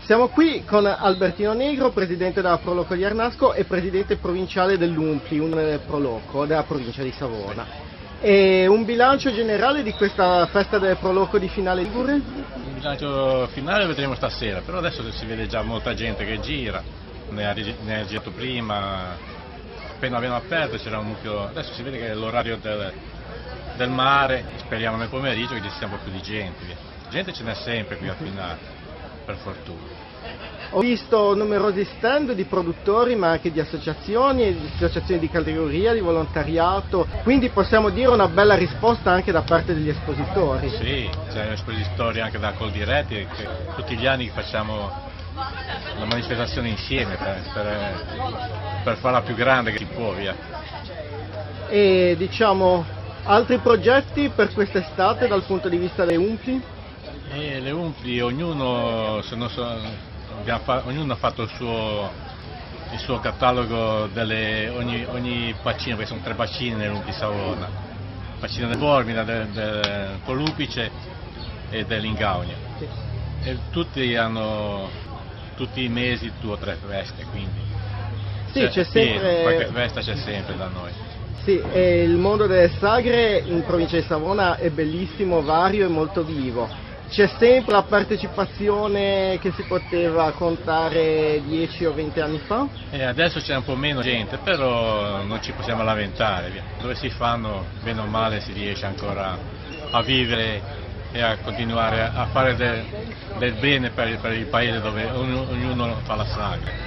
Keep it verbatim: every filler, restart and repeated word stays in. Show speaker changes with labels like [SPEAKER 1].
[SPEAKER 1] Siamo qui con Albertino Negro, presidente della Proloco di Arnasco e presidente provinciale dell'Umpli, un Proloco della provincia di Savona. E un bilancio generale di questa festa del Proloco di finale Ligure?
[SPEAKER 2] Il bilancio finale lo vedremo stasera, però adesso si vede già molta gente che gira, ne ha, ne ha girato prima, appena abbiamo aperto c'era un mucchio, adesso si vede che è l'orario del, del mare, speriamo nel pomeriggio che ci sia un po' più di gente. Gente ce n'è sempre qui al finale. Per fortuna.
[SPEAKER 1] Ho visto numerosi stand di produttori ma anche di associazioni, di associazioni di categoria, di volontariato, quindi possiamo dire una bella risposta anche da parte degli espositori.
[SPEAKER 2] Sì, c'è espositori anche da Coldiretti, che tutti gli anni facciamo una manifestazione insieme per, per, per farla più grande che si può, via.
[SPEAKER 1] E diciamo altri progetti per quest'estate dal punto di vista dei Umpli?
[SPEAKER 2] E le Umpli, ognuno, sono, fa, ognuno ha fatto il suo, il suo catalogo, delle, ogni, ogni bacino, perché sono tre bacini nell'Umpli Savona, il bacino del Bormida, del, del Colupice e dell'Ingaunia. Sì. E tutti hanno, tutti i mesi due o tre feste, quindi
[SPEAKER 1] sì, c'è sempre...
[SPEAKER 2] Sì, qualche festa c'è sempre da noi.
[SPEAKER 1] Sì, e il mondo delle sagre in provincia di Savona è bellissimo, vario e molto vivo. C'è sempre la partecipazione che si poteva contare dieci o venti anni fa?
[SPEAKER 2] E adesso c'è un po' meno gente, però non ci possiamo lamentare. Via. Dove si fanno, bene o male, si riesce ancora a vivere e a continuare a fare del, del bene per, per il paese dove ognuno, ognuno fa la sagra.